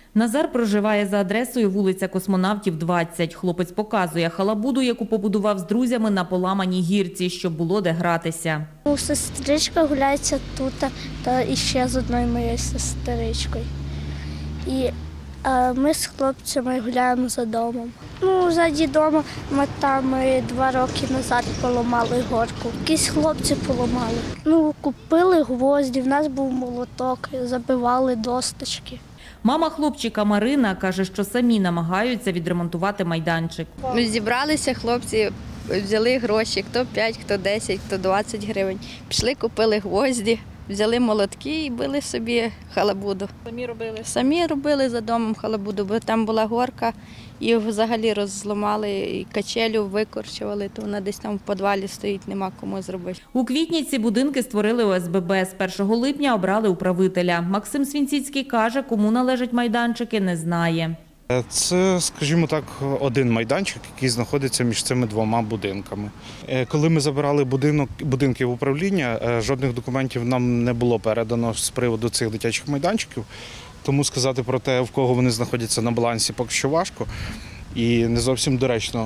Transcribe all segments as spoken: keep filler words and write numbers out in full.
Назар проживає за адресою вулиця Космонавтів, двадцять. Хлопець показує халабуду, яку побудував з друзями на поламаній гірці, щоб було де гратися. У сестричка гуляється тут, та іще з одною моєю сестричкою. І а, ми з хлопцями гуляємо за домом. Ну, ззаді дому ми там два роки назад поламали горку. Якісь хлопці поламали. Ну, купили гвозді, в нас був молоток, забивали досточки. Мама хлопчика Марина каже, що самі намагаються відремонтувати майданчик. Ми зібралися, хлопці взяли гроші, хто п'ять, хто десять, хто двадцять гривень. Пішли, купили гвозді, взяли молотки і били собі халабуду. Самі робили? Самі робили за домом халабуду, бо там була горка, і взагалі розламали, і качелю викорчували, то вона десь там в підвалі стоїть, нема кому зробити. У квітні ці будинки створили О С Б Б. З першого липня обрали управителя. Максим Свінціцький каже, кому належать майданчики, не знає. Це, скажімо так, один майданчик, який знаходиться між цими двома будинками. Коли ми забирали будинок, будинки в управління, жодних документів нам не було передано з приводу цих дитячих майданчиків. Тому сказати про те, в кого вони знаходяться на балансі, поки що важко і не зовсім доречно.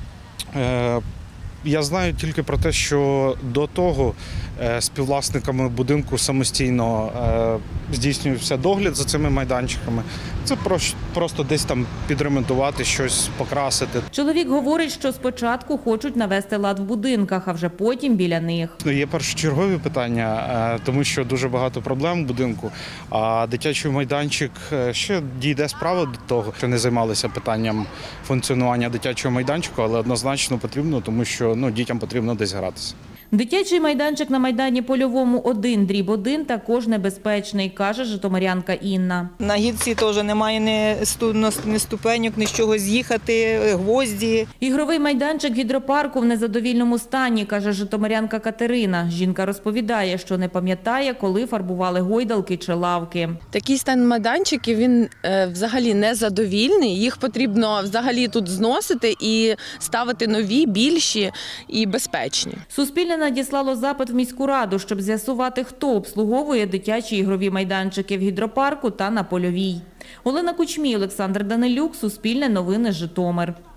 Я знаю тільки про те, що до того співвласниками будинку самостійно здійснювався догляд за цими майданчиками. Це просто десь там підремонтувати, щось покрасити. Чоловік говорить, що спочатку хочуть навести лад в будинках, а вже потім біля них. Є першочергові питання, тому що дуже багато проблем в будинку, а дитячий майданчик ще дійде справа до того, що не займалися питанням функціонування дитячого майданчику, але однозначно потрібно, тому що ну, дітям потрібно десь гратися. Дитячий майданчик на майдані Польовому один дріб один також небезпечний, каже житомирянка Інна. На гірці теж немає ні ступеньок, ні з чого з'їхати, гвозді. Ігровий майданчик гідропарку в незадовільному стані, каже житомирянка Катерина. Жінка розповідає, що не пам'ятає, коли фарбували гойдалки чи лавки. Такий стан майданчиків, він е, взагалі незадовільний. Їх потрібно взагалі тут зносити і ставити нові, більші і безпечні. Суспільне надіслало запит в міську раду, щоб з'ясувати, хто обслуговує дитячі ігрові майданчики в гідропарку та на Польовій. Олена Кучмій, Олександр Данилюк, Суспільне новини, Житомир.